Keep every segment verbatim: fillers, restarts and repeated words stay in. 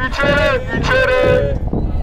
vincere, vincere!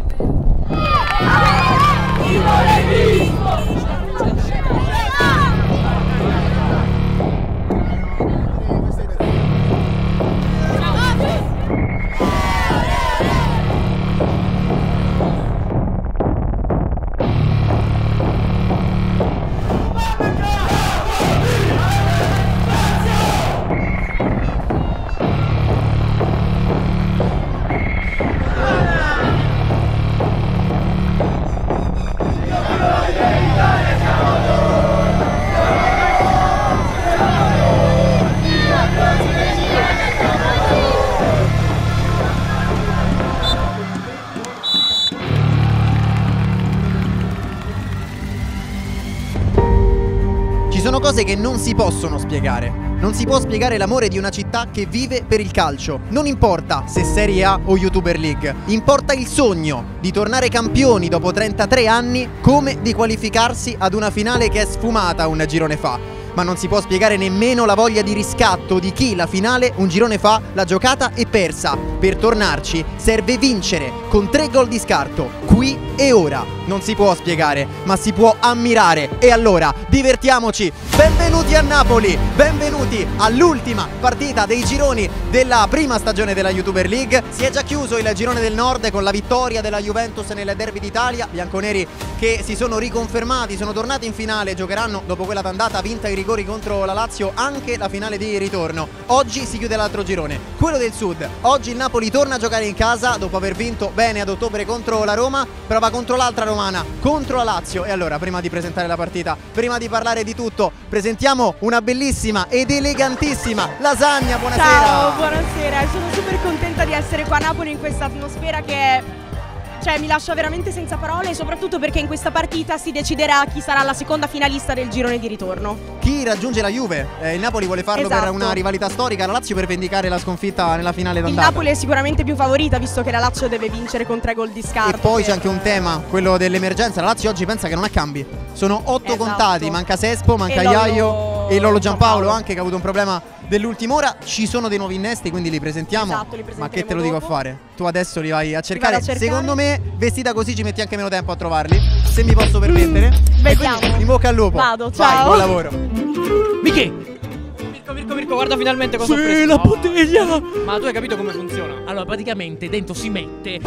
Ci sono cose che non si possono spiegare. Non si può spiegare l'amore di una città che vive per il calcio. Non importa se Serie A o YouTuber League, importa il sogno di tornare campioni dopo trentatré anni, come di qualificarsi ad una finale che è sfumata un girone fa. Ma non si può spiegare nemmeno la voglia di riscatto di chi la finale un girone fa l'ha giocata e persa. Per tornarci serve vincere con tre gol di scarto, qui e ora. Non si può spiegare, ma si può ammirare. E allora, divertiamoci! Benvenuti a Napoli! Benvenuti all'ultima partita dei gironi della prima stagione della YouTuber League. Si è già chiuso il girone del Nord con la vittoria della Juventus nel derby d'Italia. Bianconeri che si sono riconfermati, sono tornati in finale, giocheranno dopo quella tandata vinta ai rigori contro la Lazio anche la finale di ritorno. Oggi si chiude l'altro girone, quello del Sud. Oggi il Napoli torna a giocare in casa dopo aver vinto bene ad ottobre contro la Roma, prova contro l'altra romana, contro la Lazio. E allora, prima di presentare la partita, prima di parlare di tutto, presentiamo una bellissima ed elegantissima Lasagna. Buonasera. Ciao, buonasera, sono super contenta di essere qua a Napoli in questa atmosfera che, cioè, mi lascia veramente senza parole, soprattutto perché in questa partita si deciderà chi sarà la seconda finalista del girone di ritorno. Chi raggiunge la Juve? Eh, il Napoli vuole farlo Esatto. per una rivalità storica, la Lazio per vendicare la sconfitta nella finale Il d'andata. Napoli è sicuramente più favorita, visto che la Lazio deve vincere con tre gol di scarto. E poi c'è per- anche un tema, quello dell'emergenza. La Lazio oggi pensa che non ha cambi. Sono otto Esatto. contati, manca Sespo, manca E Lolo- Iaio e Lolo Giampaolo Giampaolo. anche, che ha avuto un problema dell'ultima ora. Ci sono dei nuovi innesti, quindi li presentiamo. Esatto, li Ma che te lo presenteremo dico a dopo. fare? Tu adesso li vai a cercare. vado a cercare. Secondo me, vestita così ci metti anche meno tempo a trovarli, se mi posso permettere. Mm, E vediamo. quindi, in bocca al lupo. Vado, Vai, ciao. buon lavoro. Michi! Mirko, Mirko, Mirko, guarda finalmente cosa ho Sì, preso. la Oh. bottiglia! Ma tu hai capito come funziona? Allora, praticamente dentro si mette.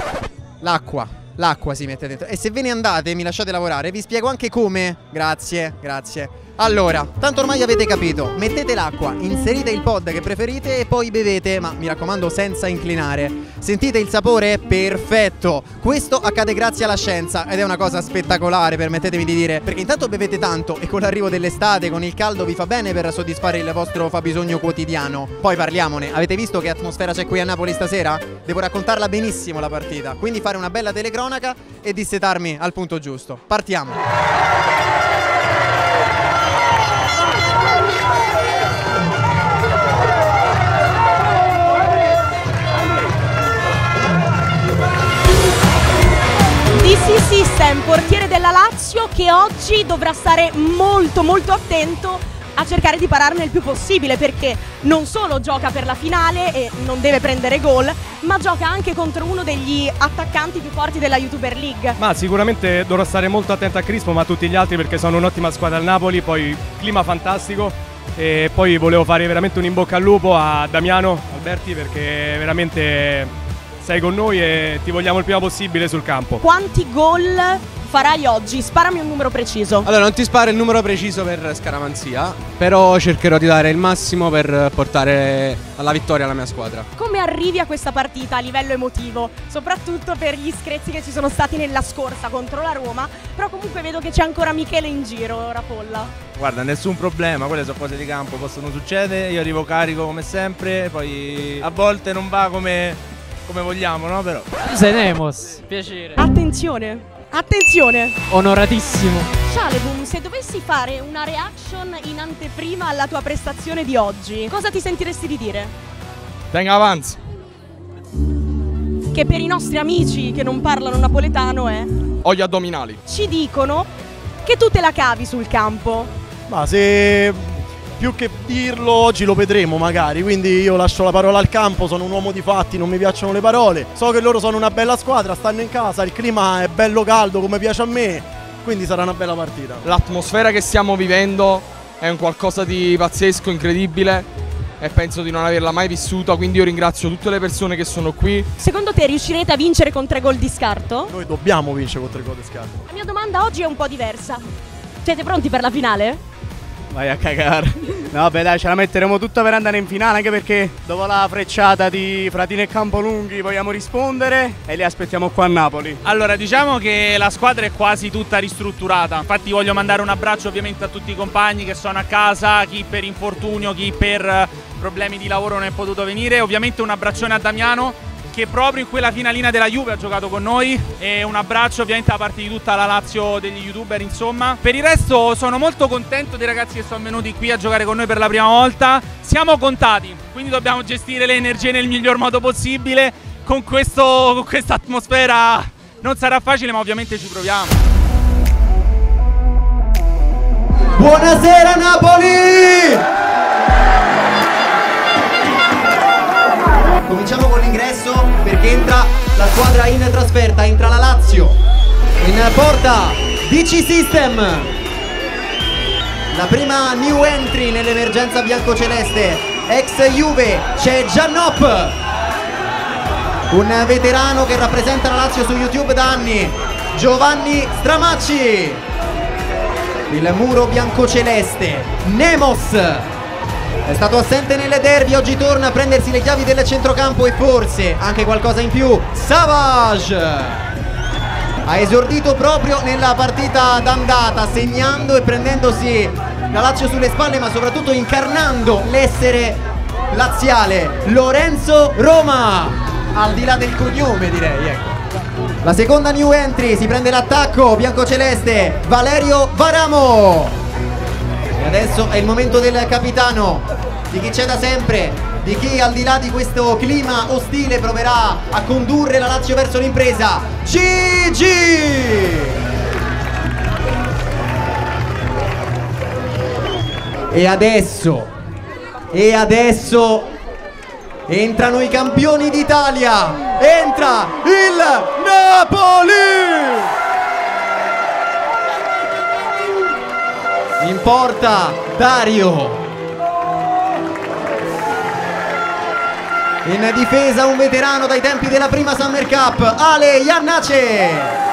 L'acqua, l'acqua si mette dentro. E se ve ne andate, mi lasciate lavorare, vi spiego anche come. Grazie, grazie. Allora, tanto ormai avete capito, mettete l'acqua, inserite il pod che preferite e poi bevete, ma mi raccomando senza inclinare. Sentite il sapore? Perfetto! Questo accade grazie alla scienza ed è una cosa spettacolare, permettetemi di dire, perché intanto bevete tanto e con l'arrivo dell'estate, con il caldo vi fa bene per soddisfare il vostro fabbisogno quotidiano. Poi parliamone, avete visto che atmosfera c'è qui a Napoli stasera? Devo raccontarla benissimo la partita, quindi fare una bella telecronaca e dissetarmi al punto giusto. Partiamo! D C System, portiere della Lazio, che oggi dovrà stare molto molto attento a cercare di pararne il più possibile, perché non solo gioca per la finale e non deve prendere gol, ma gioca anche contro uno degli attaccanti più forti della YouTuber League. Ma sicuramente dovrò stare molto attento a Crispo, ma a tutti gli altri, perché sono un'ottima squadra al Napoli, poi clima fantastico. E poi volevo fare veramente un in bocca al lupo a Damiano Alberti, perché veramente sei con noi e ti vogliamo il prima possibile sul campo. Quanti gol farai oggi? Sparami un numero preciso. Allora, non ti sparo il numero preciso per scaramanzia, però cercherò di dare il massimo per portare alla vittoria la mia squadra. Come arrivi a questa partita a livello emotivo? Soprattutto per gli screzi che ci sono stati nella scorsa contro la Roma, però comunque vedo che c'è ancora Michele in giro, Rapolla. Guarda, nessun problema, quelle sono cose di campo, possono succedere, io arrivo carico come sempre, poi a volte non va come, come vogliamo, no? Però Sei Nemos. Piacere. Attenzione, attenzione! Onoratissimo. Shalebum, se dovessi fare una reaction in anteprima alla tua prestazione di oggi, cosa ti sentiresti di dire? tenga avanti. Che per i nostri amici che non parlano napoletano è... Ho gli addominali. Ci dicono che tu te la cavi sul campo. Ma se più che dirlo oggi lo vedremo magari, quindi io lascio la parola al campo, sono un uomo di fatti, non mi piacciono le parole, so che loro sono una bella squadra, stanno in casa, il clima è bello caldo come piace a me, quindi sarà una bella partita. L'atmosfera che stiamo vivendo è un qualcosa di pazzesco, incredibile e penso di non averla mai vissuta, quindi io ringrazio tutte le persone che sono qui. Secondo te riuscirete a vincere con tre gol di scarto? Noi dobbiamo vincere con tre gol di scarto. La mia domanda oggi è un po' diversa. Siete pronti per la finale? Vai a cagare. No vabbè dai, ce la metteremo tutta per andare in finale, anche perché dopo la frecciata di Fratini e Campolunghi vogliamo rispondere e li aspettiamo qua a Napoli. Allora, diciamo che la squadra è quasi tutta ristrutturata. Infatti voglio mandare un abbraccio ovviamente a tutti i compagni che sono a casa, chi per infortunio, chi per problemi di lavoro non è potuto venire. Ovviamente un abbraccione a Damiano, che proprio in quella finalina della Juve ha giocato con noi, e un abbraccio ovviamente da parte di tutta la Lazio, degli youtuber insomma. Per il resto sono molto contento dei ragazzi che sono venuti qui a giocare con noi per la prima volta. Siamo contati, quindi dobbiamo gestire le energie nel miglior modo possibile. Con questo, con questa atmosfera non sarà facile, ma ovviamente ci proviamo. Buonasera Napoli! Cominciamo con l'ingresso perché entra la squadra in trasferta, entra la Lazio. In porta D C System, la prima new entry nell'emergenza biancoceleste, ex Juve, c'è Giannop, un veterano che rappresenta la Lazio su YouTube da anni, Giovanni Stramacci. Il muro biancoceleste, Nemos, è stato assente nelle derby, oggi torna a prendersi le chiavi del centrocampo e forse anche qualcosa in più. Savage ha esordito proprio nella partita d'andata, segnando e prendendosi la Lazio sulle spalle, ma soprattutto incarnando l'essere laziale. Lorenzo Roma, al di là del cognome direi, ecco. La seconda new entry, si prende l'attacco biancoceleste, Valerio Varamo. E adesso è il momento del capitano, di chi c'è da sempre, di chi al di là di questo clima ostile proverà a condurre la Lazio verso l'impresa. Gigi! E adesso, e adesso entrano i campioni d'Italia, entra il Napoli! In porta Dario, in difesa un veterano dai tempi della prima Summer Cup, Ale Iannace.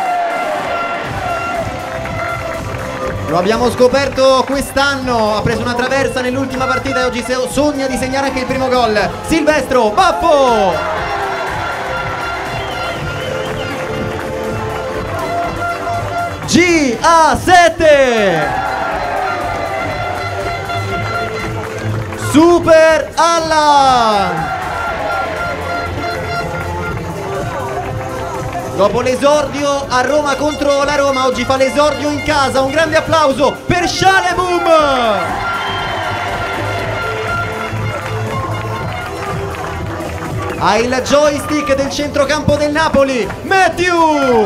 Lo abbiamo scoperto quest'anno, ha preso una traversa nell'ultima partita e oggi sogna di segnare anche il primo gol. Silvestro Baffo, G A sette, Super Allan. Dopo l'esordio a Roma contro la Roma, oggi fa l'esordio in casa. Un grande applauso per Shalebum. Ha il joystick del centrocampo del Napoli, Matthew.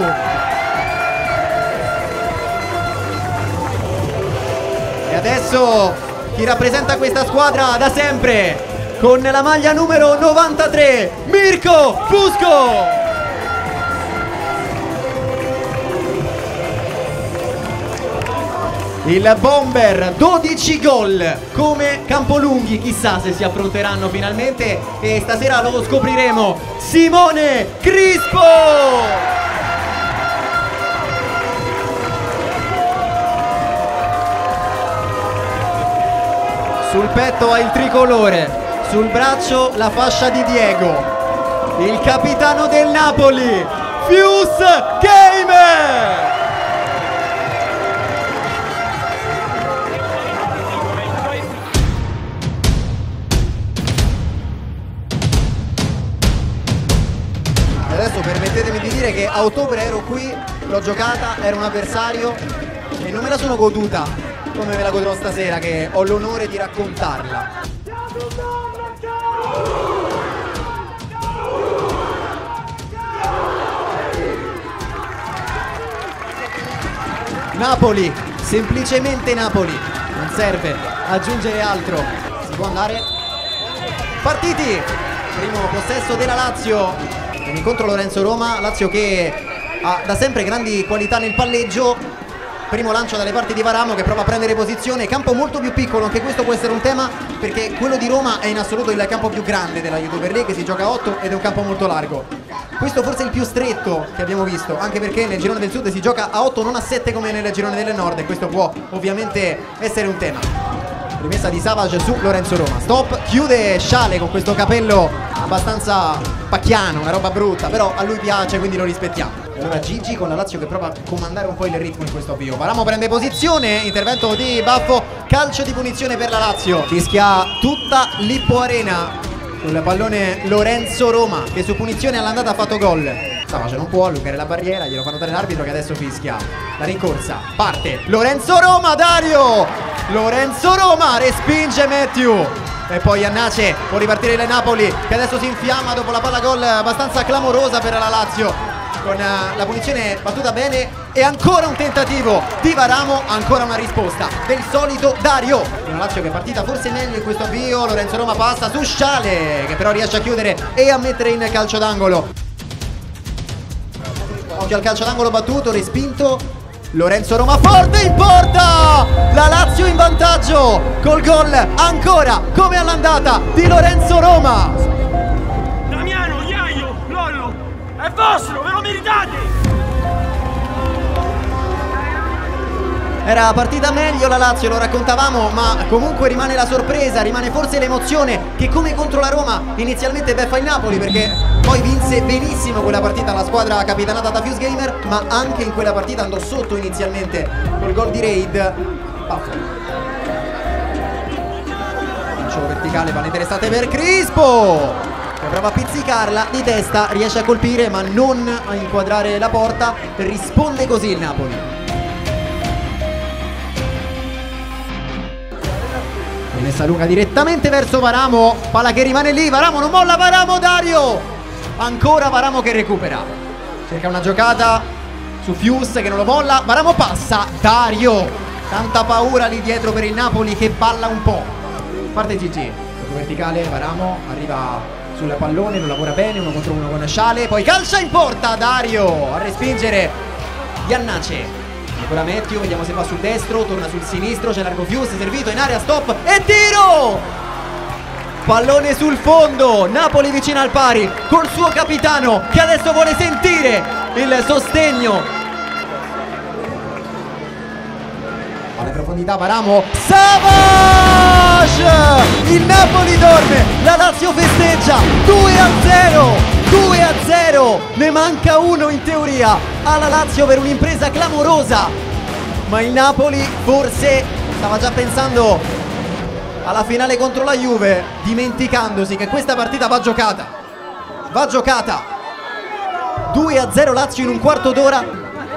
E adesso chi rappresenta questa squadra da sempre, con la maglia numero novantatré, Mirko Fusco. Il bomber, dodici gol come Campolunghi, chissà se si affronteranno finalmente e stasera lo scopriremo. Simone Crispo! Sul petto ha il tricolore, sul braccio la fascia di Diego, il capitano del Napoli, Fuse Gamer! Adesso permettetemi di dire che a ottobre ero qui, l'ho giocata, era un avversario e non me la sono goduta come me la godrò stasera, che ho l'onore di raccontarla. Napoli, semplicemente Napoli, non serve aggiungere altro. Si può andare. Partiti. Primo possesso della Lazio. Un incontro Lorenzo-Roma. Lazio che ha da sempre grandi qualità nel palleggio. Primo lancio dalle parti di Varamo che prova a prendere posizione. Campo molto più piccolo, anche questo può essere un tema, perché quello di Roma è in assoluto il campo più grande della YouTuber League. Si gioca a otto ed è un campo molto largo. Questo forse è il più stretto che abbiamo visto, anche perché nel girone del sud si gioca a otto, non a sette come nel girone del nord, e questo può ovviamente essere un tema. Rimessa di Savage su Lorenzo Roma. Stop, chiude Sciale con questo capello abbastanza pacchiano, una roba brutta, però a lui piace, quindi lo rispettiamo. E allora Gigi con la Lazio che prova a comandare un po' il ritmo in questo avvio. Varamo prende posizione, intervento di Baffo, calcio di punizione per la Lazio. Fischia tutta l'Ippo Arena sul pallone Lorenzo Roma, che su punizione all'andata ha fatto gol. Savage non può allungare la barriera, glielo fa notare l'arbitro che adesso fischia la rincorsa. Parte Lorenzo Roma, Dario! Lorenzo Roma respinge Matthew. E poi Iannace può ripartire il Napoli che adesso si infiamma dopo la palla gol abbastanza clamorosa per la Lazio, con uh, la punizione battuta bene. E ancora un tentativo di Varamo, ancora una risposta del solito Dario. Una Lazio che è partita forse meglio in questo avvio. Lorenzo Roma passa su Sciale che però riesce a chiudere e a mettere in calcio d'angolo. Occhio al calcio d'angolo battuto, respinto. Lorenzo Roma forte in porta, la Lazio in vantaggio col gol ancora come all'andata di Lorenzo Roma. Damiano, Iaio, Lollo, è vostro, ve lo meritate! Era partita meglio la Lazio, lo raccontavamo, ma comunque rimane la sorpresa, rimane forse l'emozione che come contro la Roma inizialmente beffa il Napoli, perché poi vinse benissimo quella partita la squadra capitanata da Fuse Gamer, ma anche in quella partita andò sotto inizialmente col gol di Raid. Baffo. Lancio verticale, palla interessante per Crispo, che prova a pizzicarla di testa, riesce a colpire ma non a inquadrare la porta, risponde così il Napoli. Messa lunga direttamente verso Varamo, palla che rimane lì, Varamo non molla, Varamo, Dario, ancora Varamo che recupera, cerca una giocata su Fuse che non lo molla, Varamo passa, Dario, tanta paura lì dietro per il Napoli che balla un po'. Parte Gigi, verticale, Varamo arriva sul pallone, lo lavora bene, uno contro uno con Sciale, poi calcia in porta, Dario a respingere Iannace. Ancora Matthew, vediamo se va sul destro, torna sul sinistro, c'è largo Fuse, servito in area, stop e tiro! Pallone sul fondo, Napoli vicino al pari col suo capitano che adesso vuole sentire il sostegno. Alla profondità Varamo, Savage! Il Napoli dorme, la Lazio festeggia, due a zero, due a zero, ne manca uno in teoria alla Lazio per un'impresa clamorosa, ma il Napoli forse stava già pensando alla finale contro la Juve, dimenticandosi che questa partita va giocata, va giocata. Due a zero Lazio in un quarto d'ora.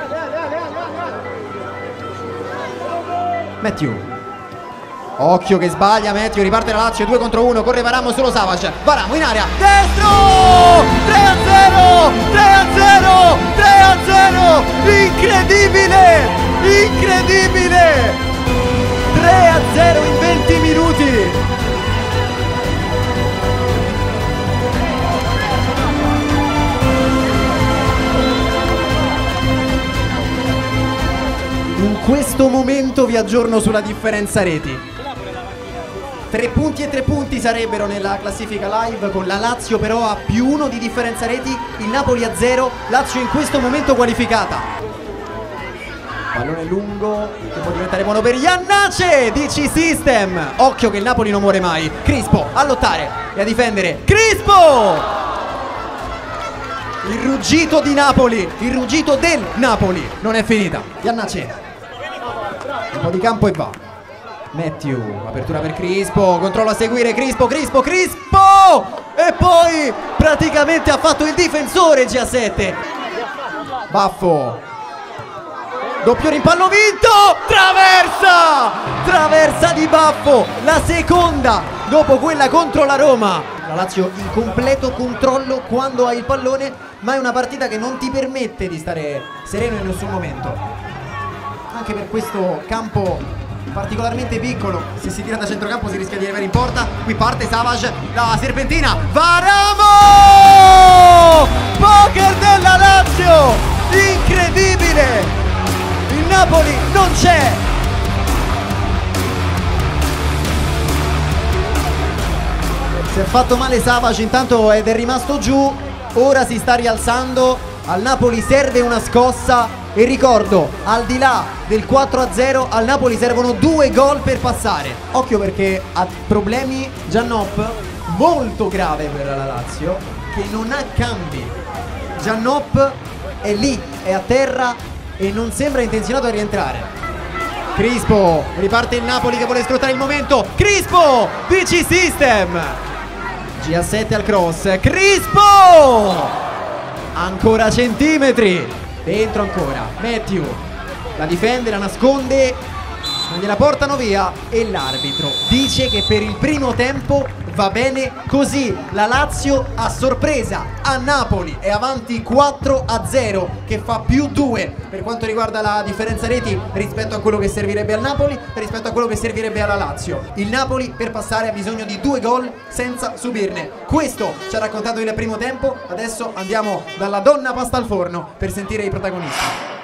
Matthew, occhio che sbaglia Matthew, riparte la Lazio, due contro uno, corre Varamo, solo Savage, Varamo in area, destro, tre a zero, tre a zero, tre a zero, incredibile, incredibile, tre a zero in venti minuti. In questo momento vi aggiorno sulla differenza reti. Tre punti e tre punti sarebbero nella classifica live, con la Lazio però a più uno di differenza reti, il Napoli a zero, Lazio in questo momento qualificata. Pallone lungo che può diventare buono per Iannace, D C System. Occhio che il Napoli non muore mai. Crispo a lottare e a difendere. Crispo! Il ruggito di Napoli, il ruggito del Napoli non è finita. Iannace, un po' di campo e va. Matthew, apertura per Crispo, controllo a seguire, Crispo, Crispo, Crispo! E poi praticamente ha fatto il difensore G A sette. Baffo, doppio rimpallo vinto, traversa! Traversa di Baffo, la seconda dopo quella contro la Roma. La Lazio in completo controllo quando ha il pallone, ma è una partita che non ti permette di stare sereno in nessun momento. Anche per questo campo particolarmente piccolo, se si tira da centrocampo si rischia di arrivare in porta. Qui parte Savage, la serpentina, Varamo! Poker della Lazio, incredibile, il Napoli non c'è. Si è fatto male Savage intanto ed è rimasto giù, ora si sta rialzando, al Napoli serve una scossa e ricordo, al di là del quattro a zero, al Napoli servono due gol per passare. Occhio perché ha problemi Giannop, molto grave per la Lazio, che non ha cambi. Giannop è lì, è a terra e non sembra intenzionato a rientrare. Crispo, riparte il Napoli che vuole sfruttare il momento. Crispo, D C System. G A sette al cross, Crispo! Ancora centimetri, dentro ancora, Matthew la difende, la nasconde, non gliela portano via e l'arbitro dice che per il primo tempo va bene così. La Lazio a sorpresa a Napoli è avanti quattro a zero, che fa più due per quanto riguarda la differenza reti rispetto a quello che servirebbe al Napoli, rispetto a quello che servirebbe alla Lazio. Il Napoli per passare ha bisogno di due gol senza subirne. Questo ci ha raccontato il primo tempo. Adesso andiamo dalla donna pasta al forno per sentire i protagonisti.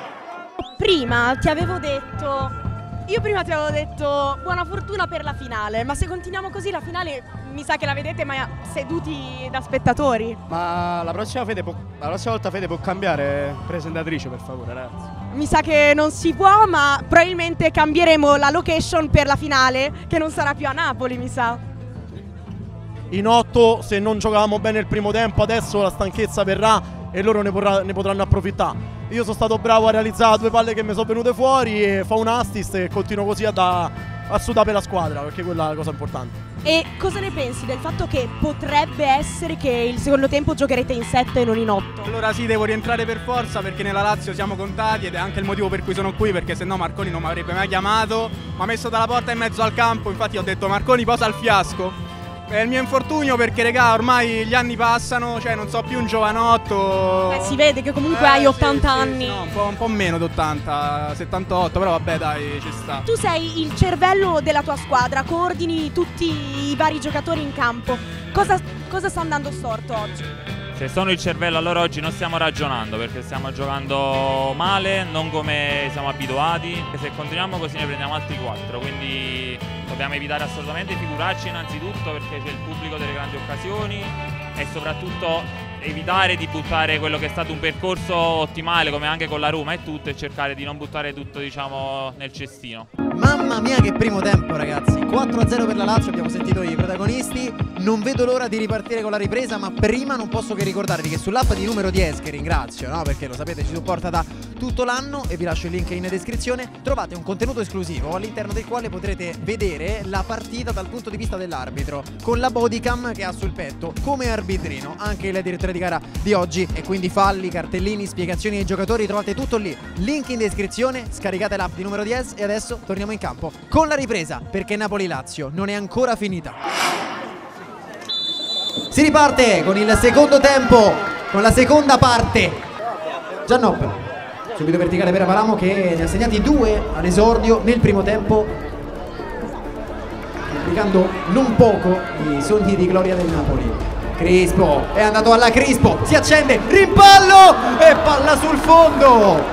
Prima ti avevo detto Io prima ti avevo detto buona fortuna per la finale, ma se continuiamo così la finale mi sa che la vedete ma seduti da spettatori. Ma la prossima, Fede può, la prossima volta Fede può cambiare presentatrice, per favore, ragazzi. Mi sa che non si può, ma probabilmente cambieremo la location per la finale, che non sarà più a Napoli, mi sa. In otto, se non giocavamo bene il primo tempo, adesso la stanchezza verrà e loro ne, porrà, ne potranno approfittare. Io sono stato bravo a realizzare due palle che mi sono venute fuori e fa un assist e continuo così a, da, a sudare per la squadra, perché quella è la cosa importante. E cosa ne pensi del fatto che potrebbe essere che il secondo tempo giocherete in sette e non in otto? Allora sì, devo rientrare per forza perché nella Lazio siamo contati ed è anche il motivo per cui sono qui, perché se no Marconi non mi avrebbe mai chiamato, mi ha messo dalla porta in mezzo al campo, infatti ho detto Marconi posa il fiasco. È il mio infortunio perché regà ormai gli anni passano, cioè non so più un giovanotto. Eh, si vede che comunque eh, hai ottanta sì, anni. Sì, no, un po', un po' meno di ottanta, settantotto, però vabbè dai, ci sta. Tu sei il cervello della tua squadra, coordini tutti i vari giocatori in campo. Cosa, cosa sta andando storto oggi? Se sono il cervello allora oggi non stiamo ragionando perché stiamo giocando male, non come siamo abituati. Se continuiamo così ne prendiamo altri quattro, quindi dobbiamo evitare assolutamente di figurarci innanzitutto perché c'è il pubblico delle grandi occasioni e soprattutto evitare di buttare quello che è stato un percorso ottimale come anche con la Roma e tutto e cercare di non buttare tutto diciamo nel cestino. Mamma mia che primo tempo ragazzi, quattro a zero per la Lazio, abbiamo sentito i protagonisti, non vedo l'ora di ripartire con la ripresa, ma prima non posso che ricordarvi che sull'app di Numero dieci, che ringrazio, no? Perché lo sapete ci supporta da tutto l'anno e vi lascio il link in descrizione, trovate un contenuto esclusivo all'interno del quale potrete vedere la partita dal punto di vista dell'arbitro, con la bodycam che ha sul petto, come arbitrino, anche il direttore di gara di oggi, e quindi falli, cartellini, spiegazioni ai giocatori, trovate tutto lì, link in descrizione, scaricate l'app di Numero dieci e adesso torniamo in campo con la ripresa perché Napoli-Lazio non è ancora finita. Si riparte con il secondo tempo, con la seconda parte. Giannop, subito verticale per Varamo che ne ha segnati due all'esordio nel primo tempo, complicando non poco i sogni di gloria del Napoli. Crispo è andato alla Crispo, si accende, rimpallo e palla sul fondo.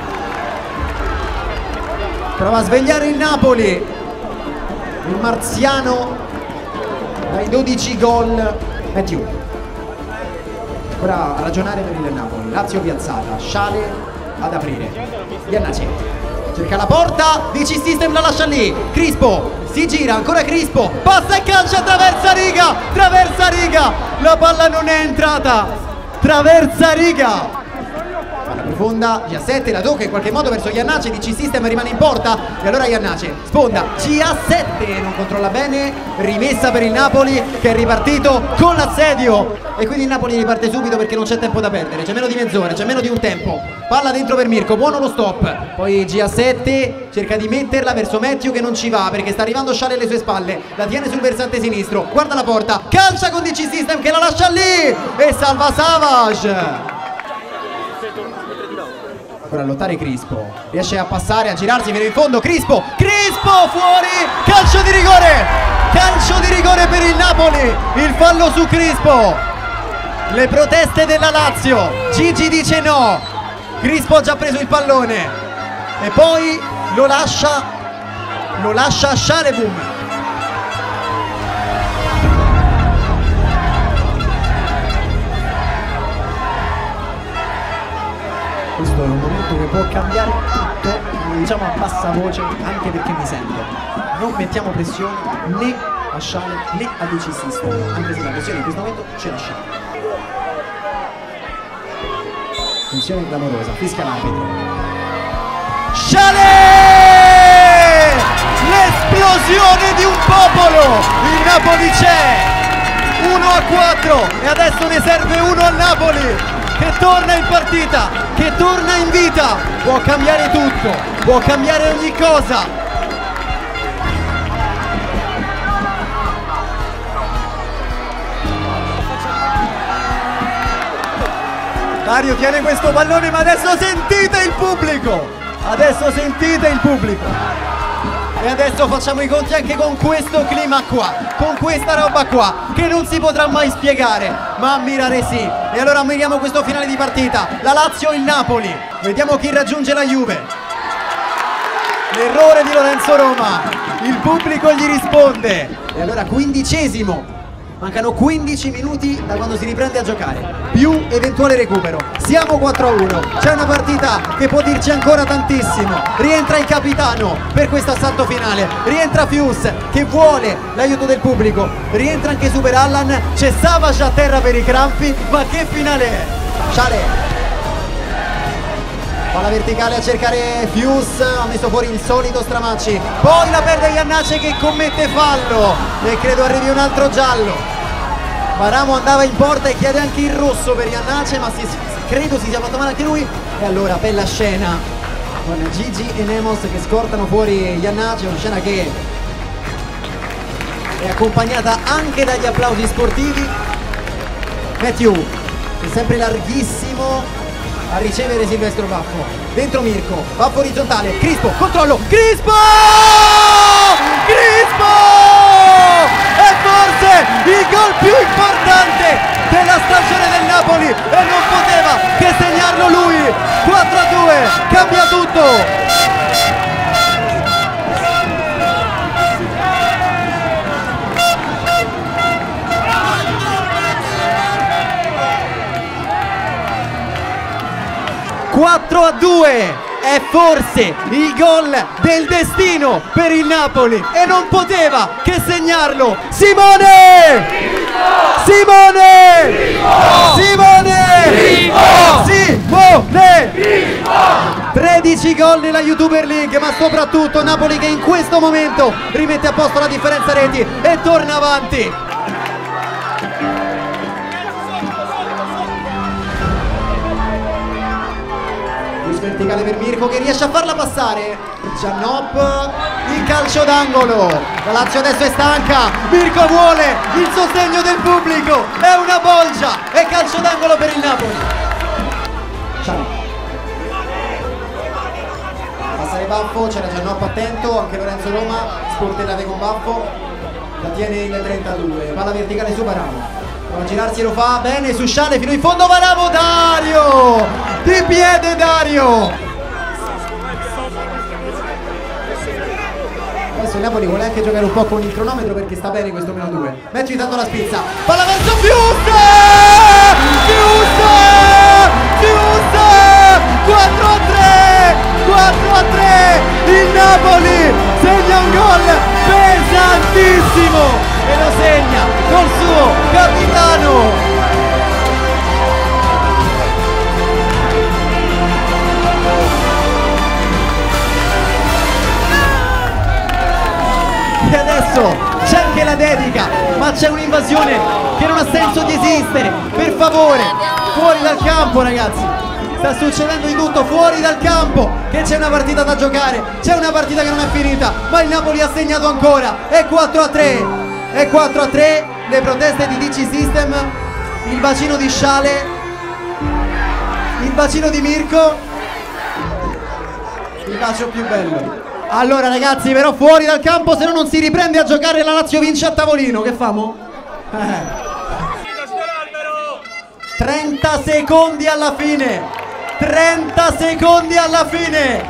Prova a svegliare il Napoli, il marziano dai dodici gol. Matthew ora a ragionare per il Napoli, Lazio piazzata, Sciale ad aprire, Iannacci cerca la porta, D C System la lascia lì, Crispo si gira, ancora Crispo, passa e calcia, traversa riga, traversa riga, la palla non è entrata, traversa riga, palla profonda, G A sette la tocca in qualche modo verso Iannacci, D C System rimane in porta e allora Iannacci sponda, G A sette non controlla bene, rimessa per il Napoli che è ripartito con l'assedio e quindi il Napoli riparte subito perché non c'è tempo da perdere, c'è meno di mezz'ora, c'è meno di un tempo, palla dentro per Mirko, buono lo stop, poi G A sette cerca di metterla verso Matthew che non ci va perché sta arrivando Sciale alle sue spalle, la tiene sul versante sinistro, guarda la porta, calcia con D C System che la lascia lì e salva Savage. Ancora a lottare Crispo, riesce a passare, a girarsi fino in fondo, Crispo, Crispo fuori, calcio di rigore, calcio di rigore per il Napoli, il fallo su Crispo, le proteste della Lazio, Gigi dice no, Crispo ha già preso il pallone e poi lo lascia, lo lascia a Shalebum. Questo è un momento che può cambiare tutto, lo diciamo a bassa voce anche perché mi sento. Non mettiamo pressione né a Shale né a D C System, anche se la pressione in questo momento ce la Shale. Tensione clamorosa, fischia l'arbitro. Shale! L'esplosione di un popolo! Il Napoli c'è! uno a quattro e adesso ne serve uno al Napoli! Che torna in partita, che torna in vita, può cambiare tutto, può cambiare ogni cosa. Dario tiene questo pallone, ma adesso sentite il pubblico, adesso sentite il pubblico. E adesso facciamo i conti anche con questo clima qua, con questa roba qua, che non si potrà mai spiegare, ma ammirare sì. E allora ammiriamo questo finale di partita, la Lazio e il Napoli. Vediamo chi raggiunge la Juve. L'errore di Lorenzo Roma, il pubblico gli risponde. E allora quindicesimo. Mancano quindici minuti da quando si riprende a giocare, più eventuale recupero. Siamo quattro a uno, c'è una partita che può dirci ancora tantissimo. Rientra il capitano per questo assalto finale, rientra Fius che vuole l'aiuto del pubblico, rientra anche Super Allan, c'è Savage a terra per i crampi, ma che finale è? Shale, palla verticale a cercare Fius, ha messo fuori il solito Stramacci, poi la perde Iannace che commette fallo e credo arrivi un altro giallo. Baramo andava in porta e chiede anche il rosso per Iannace, ma si, credo si sia fatto male anche lui. E allora bella scena con Gigi e Nemos che scortano fuori Iannace, una scena che è accompagnata anche dagli applausi sportivi. Matthew è sempre larghissimo a ricevere Silvestro Baffo, dentro Mirko, Baffo orizzontale, Crispo, controllo, Crispo! Crispo! E forse il gol più importante della stagione del Napoli e non poteva che segnarlo lui. Quattro a due, cambia tutto. quattro a due è forse il gol del destino per il Napoli e non poteva che segnarlo Simone! Simone! Simone! Simone! tredici gol nella YouTuber League, ma soprattutto Napoli che in questo momento rimette a posto la differenza reti e torna avanti. Verticale per Mirko che riesce a farla passare. Giannop, il calcio d'angolo. La Lazio adesso è stanca. Mirko vuole il sostegno del pubblico. È una bolgia. È calcio d'angolo per il Napoli. Ciao. Passare Baffo, c'era Giannop attento, anche Lorenzo Roma. Sportellate con Baffo. La tiene il trentadue. Palla verticale su Baramo. Prova a girarsi, lo fa bene su Shale fino in fondo. Baramo, Dario di piede, Dario. Adesso il Napoli vuole anche giocare un po' con il cronometro perché sta bene questo meno due. Metti intanto la spizza, palla verso Fius, Fius, Fius, quattro a tre, quattro a tre. Il Napoli segna un gol pesantissimo e lo segna col suo capitano. E adesso c'è anche la dedica, ma c'è un'invasione che non ha senso di esistere. Per favore, fuori dal campo ragazzi, sta succedendo di tutto fuori dal campo, che c'è una partita da giocare, c'è una partita che non è finita, ma il Napoli ha segnato ancora, è quattro a tre, è quattro a tre, le proteste di D C System, il bacino di Shale, il bacino di Mirko. Il bacio più bello. Allora ragazzi, però fuori dal campo, se no non si riprende a giocare, la Lazio vince a tavolino. Che famo? Eh. trenta secondi alla fine. trenta secondi alla fine.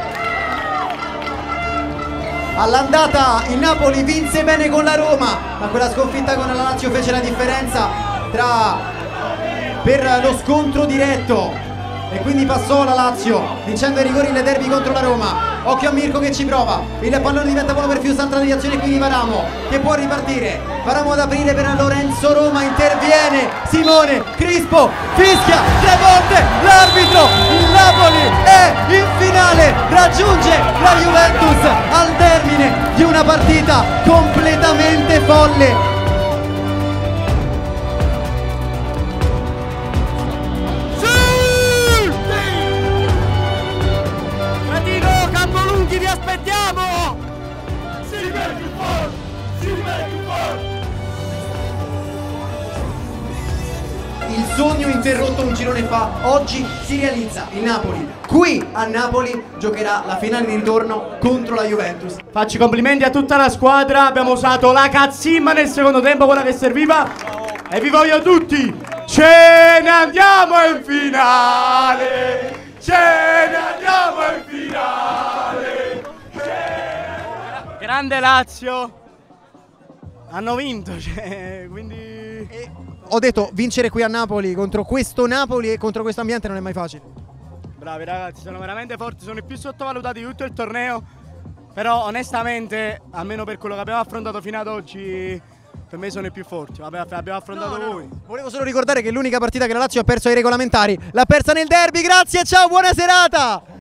All'andata il Napoli vinse bene con la Roma, ma quella sconfitta con la Lazio fece la differenza tra per lo scontro diretto. E quindi passò la Lazio vincendo i rigori nel derby contro la Roma. Occhio a Mirko che ci prova. Il pallone diventa buono per Fius, altra deviazione qui di Varamo che può ripartire. Varamo ad aprire per Lorenzo Roma. Interviene Simone Crispo, fischia tre volte l'arbitro. Il Napoli è in finale, raggiunge la Juventus al termine di una partita completamente folle. Vi aspettiamo! Si vede più forte! Si vede più forte! Il sogno interrotto un girone fa oggi si realizza. Il Napoli, qui a Napoli, giocherà la finale di ritorno contro la Juventus. Faccio i complimenti a tutta la squadra. Abbiamo usato la cazzimma nel secondo tempo, quella che serviva. E vi voglio tutti! Ce ne andiamo in finale! Ce ne andiamo in finale! Grande Lazio, hanno vinto, cioè, quindi... E ho detto, vincere qui a Napoli contro questo Napoli e contro questo ambiente non è mai facile. Bravi ragazzi, sono veramente forti, sono i più sottovalutati di tutto il torneo, però onestamente, almeno per quello che abbiamo affrontato fino ad oggi, per me sono i più forti. Vabbè, abbiamo affrontato no, no, voi. No. Volevo solo ricordare che l'unica partita che la Lazio ha perso ai regolamentari l'ha persa nel derby. Grazie, ciao, buona serata!